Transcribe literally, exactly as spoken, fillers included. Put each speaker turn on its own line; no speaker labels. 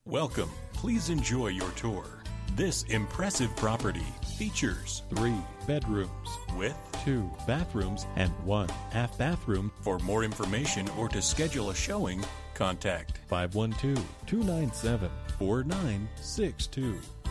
Welcome. Please enjoy your tour. This impressive property features
three bedrooms
with
two bathrooms and one half bathroom.
For more information or to schedule a showing, contact
five one two, two nine seven, four nine six two.